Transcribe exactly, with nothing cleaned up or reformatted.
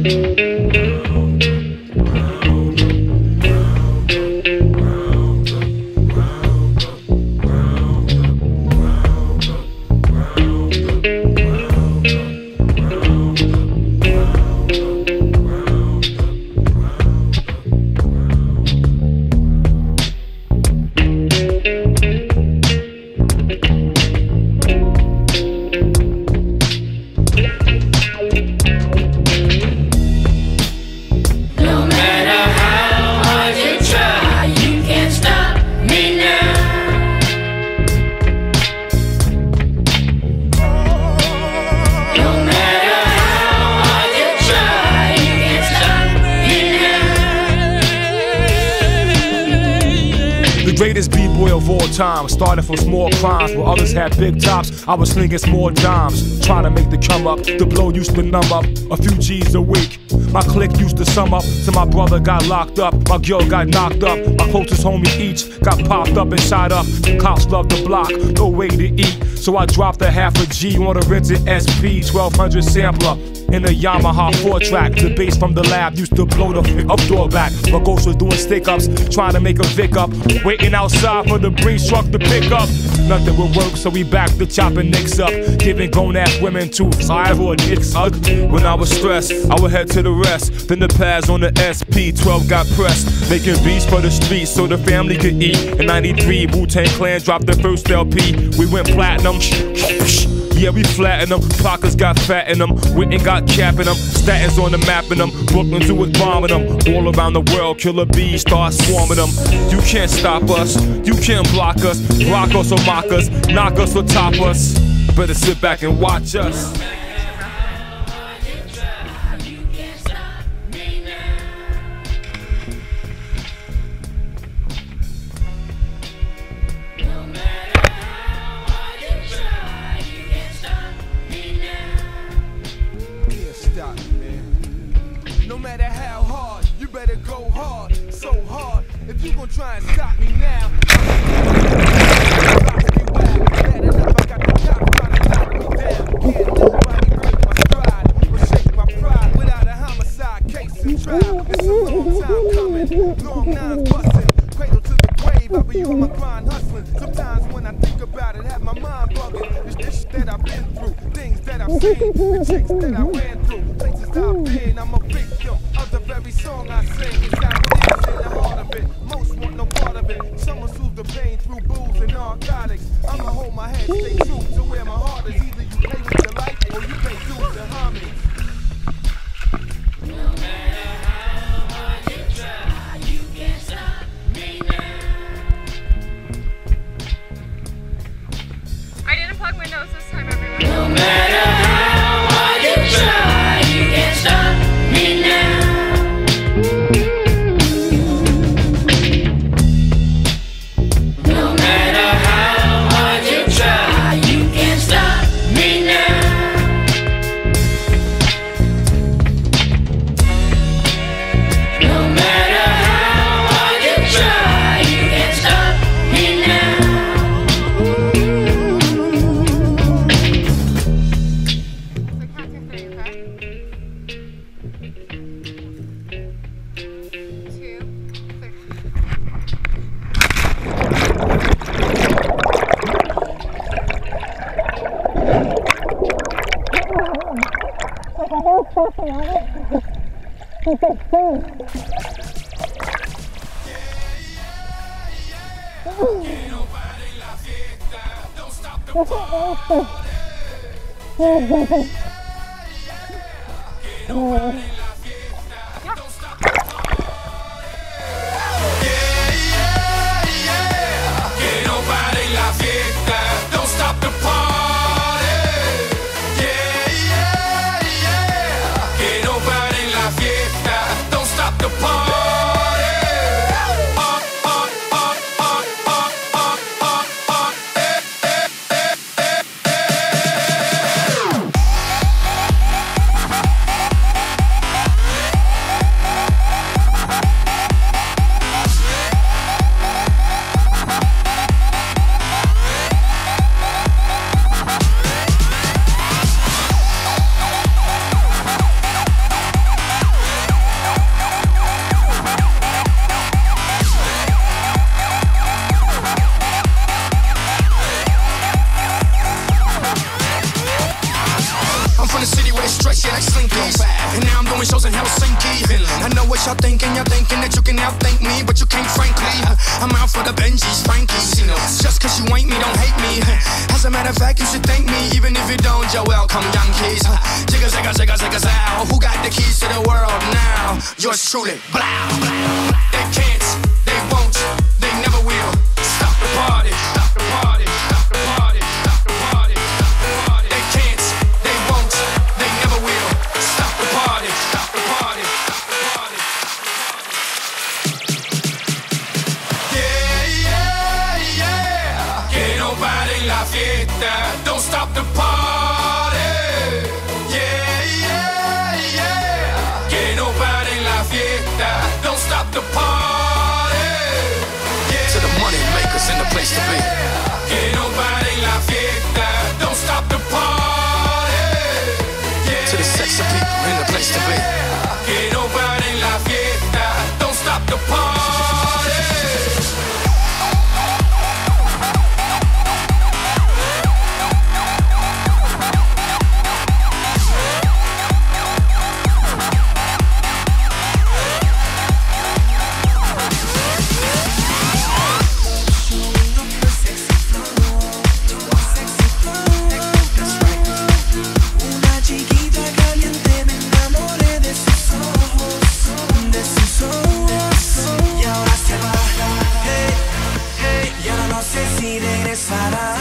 Greatest b-boy of all time, started from small crimes where others had big tops. I was slinging small dimes, trying to make the come up. The blow used to numb up a few G's a week. My clique used to sum up till my brother got locked up, my girl got knocked up, my closest homie each got popped up and shot up. Cops loved the block, no way to eat, so I dropped a half a G on a rented S P twelve hundred sampler. In a Yamaha four track, the bass from the lab used to blow the up door back. My ghost was doing stick-ups, trying to make a Vic up, waiting outside for the Brinks truck to pick up. Nothing would work, so we back to chopping nicks up, giving grown-ass women two five or nicks hug. When I was stressed, I would head to the rest, then the pads on the S P twelve got pressed, making beats for the streets so the family could eat. In ninety-three, Wu-Tang Clan dropped their first L P. We went platinum. Yeah, we flatten them, pockets got fat in them, Witten got capping them, Statins on the map in them, Brooklyn Zoo was bombing them. All around the world, killer bees start swarming them. You can't stop us, you can't block us, rock us or mock us, knock us or top us. Better sit back and watch us. No matter how hard, you better go hard, so hard. If you gon' try and stop me now, bad enough, I got the cops trying to knock me down. Can't nobody break my stride or shake my pride without a homicide case and trial. It's a long time coming, long nines busting, cradle to the grave. I be on my grind hustling. Sometimes when I think about it, have my mind bugging. It's this shit that I've been through, things that I've seen, the chicks that I ran through, places I've been. I'm a victim of the very song I sing. It's how it is in the heart of it. Most want no part of it. Someone soothe the pain through booze and narcotics. I'ma hold my head, stay true to where my heart is. Either you pay with your life or you pay dues and harmony. No matter how hard you try, you can't stop me now. I didn't plug my nose this time, everyone. No matter how hard you try, you can't stop me now. No matter how hard you try, you can't stop me now. No matter how hard you try, you can't stop me now. So count to three, okay? Two, three. Yeah. Helsinki. I know what y'all thinking, y'all thinking that you can outthink me, but you can't frankly. I'm out for the Benjis, Frankies. Just cause you ain't me, don't hate me. As a matter of fact, you should thank me, even if you don't, you're welcome, Yankees. Jigga, jigga, jigga, jigga, zow. Who got the keys to the world now? Yours truly, blow. They can't, they won't, they never will stop the party, stop the party, stop the party, stop the party, stop the party. They can't, they won't, they never will stop the party, stop the party, stop the party. Yeah, yeah, yeah. Que no pare la fiesta, don't stop the party. Yeah, yeah, yeah. Que no pare la fiesta, don't stop the party. Yeah, to the money makers in the place to be. Que no pare la fiesta, don't stop the party. Yeah, to the sexy people in the place to be. Que no pare la fiesta, don't stop the party. Si regresará